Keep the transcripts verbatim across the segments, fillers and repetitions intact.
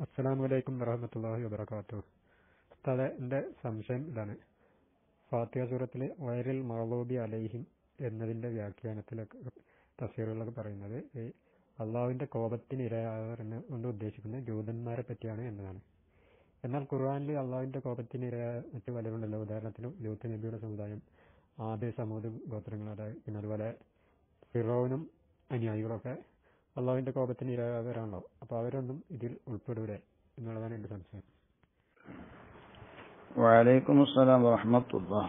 അസ്സലാമു അലൈക്കും വറഹ്മത്തുള്ളാഹി വബറകാതുഹു. ഉസ്താദേ, എൻ്റെ സംശയം ഇതാണ്. ഫാത്തിഹ സൂറത്തിൽ വൈറിൽ മഗ്ളൂബി അലൈഹിം എന്നതിൻ്റെ വ്യാഖ്യാനത്തിലൊക്കെ തഫ്സീറുകളൊക്കെ പറയുന്നത് ഈ അള്ളാഹുവിൻ്റെ കോപത്തിന് ഇരയായവർ എന്ന് കൊണ്ട് ഉദ്ദേശിക്കുന്നത് ജൂതന്മാരെ പറ്റിയാണ് എന്നതാണ്. എന്നാൽ ഖുർആനിൽ അള്ളാഹുവിൻ്റെ കോപത്തിന് ഇരയായ മറ്റു പലരുണ്ടല്ലോ. ഉദാഹരണത്തിന് ലൂത്ത് നബിയുടെ സമുദായം, ആദ് സമൂദ് ഗോത്രങ്ങൾ, അതായത് പിന്നെ അതുപോലെ ഫിറോനും അനുയായികളൊക്കെ അള്ളാഹുവിൻ്റെ കോപത്തിന് ഇരയായവരാണല്ലോ. അപ്പോൾ അവരൊന്നും ഇതിൽ ഉൾപ്പെടൂലേ എന്നുള്ളതാണ് എൻ്റെ സംശയം. വഅലൈക്കും അസ്സലാം വറഹ്മത്തുള്ളാഹ്.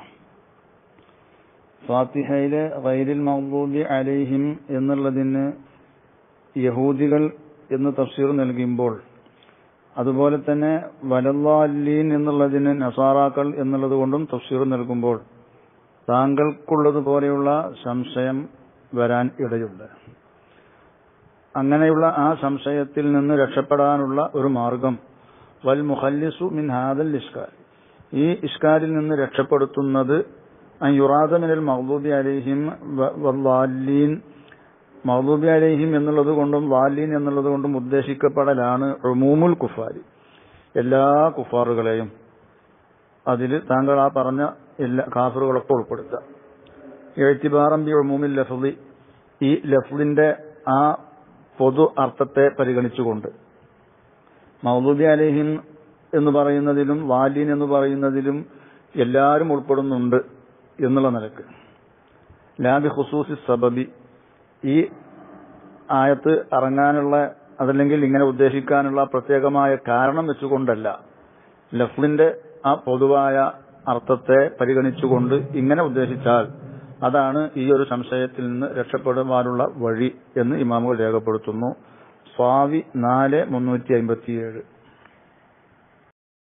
ഫാത്തിഹയിലെ ഗൈരിൽ മഗ്ദൂബി അലൈഹിം എന്നുള്ളതിന് യഹൂദികൾ എന്ന് തഫ്സീർ നൽകുമ്പോൾ, അതുപോലെ തന്നെ വലല്ലാലീൻ എന്നുള്ളതിന് നസാറാക്കൾ എന്നുള്ളത് കൊണ്ടും തഫ്സീർ നൽകുമ്പോൾ താങ്കൾക്കുള്ളതുപോലെയുള്ള സംശയം വരാൻ ഇടയുണ്ട്. അങ്ങനെയുള്ള ആ സംശയത്തിൽ നിന്ന് രക്ഷപ്പെടാനുള്ള ഒരു മാർഗം വൽ മുഖല്ലിസു മിൻ ഹാദൽ ഇഷ്കാൽ, ഈ ഇഷ്കാലിൽ നിന്ന് രക്ഷപ്പെടുത്തുന്നത് അൻ യുറാദ മിനൽ മഗ്ദൂബി അലൈഹിം വല്ലാലീൻ, മഗ്ദൂബി അലൈഹിം എന്നുള്ളത് കൊണ്ടും വാലീൻ എന്നുള്ളത് കൊണ്ടും ഉദ്ദേശിക്കപ്പെടലാണ് ഉമൂമുൽ കുഫാരി, എല്ലാ കുഫാറുകളെയും അതിൽ താങ്കൾ ആ പറഞ്ഞ എല്ലാ കാഫറുകളൊക്കെ ഉൾപ്പെടുത്തുക. എഴുത്തിബാറം ബി ഉമൂമിൽ ലഫ്ളി, ഈ ലഫ്ളിന്റെ ആ പൊതു അർത്ഥത്തെ പരിഗണിച്ചുകൊണ്ട് മഗ്ദൂബി അലൈഹിം എന്ന് പറയുന്നതിലും വാലീൻ എന്ന് പറയുന്നതിലും എല്ലാവരും ഉൾപ്പെടുന്നുണ്ട് എന്നുള്ള നിലക്ക്, ലാബി ഖുസൂസി സബബി, ഈ ആയത്ത് ഇറങ്ങാനുള്ള അതല്ലെങ്കിൽ ഇങ്ങനെ ഉദ്ദേശിക്കാനുള്ള പ്രത്യേകമായ കാരണം വെച്ചുകൊണ്ടല്ല, ലഫ്ലിന്റെ ആ പൊതുവായ അർത്ഥത്തെ പരിഗണിച്ചുകൊണ്ട് ഇങ്ങനെ ഉദ്ദേശിച്ചാൽ അതാണ് ഈ ഒരു സംശയത്തിൽ നിന്ന് രക്ഷപ്പെടുവാനുള്ള വഴി എന്ന് ഇമാമുകൾ രേഖപ്പെടുത്തുന്നു. സ്വാവി നാല് മുന്നൂറ്റി അമ്പത്തിയേഴ്.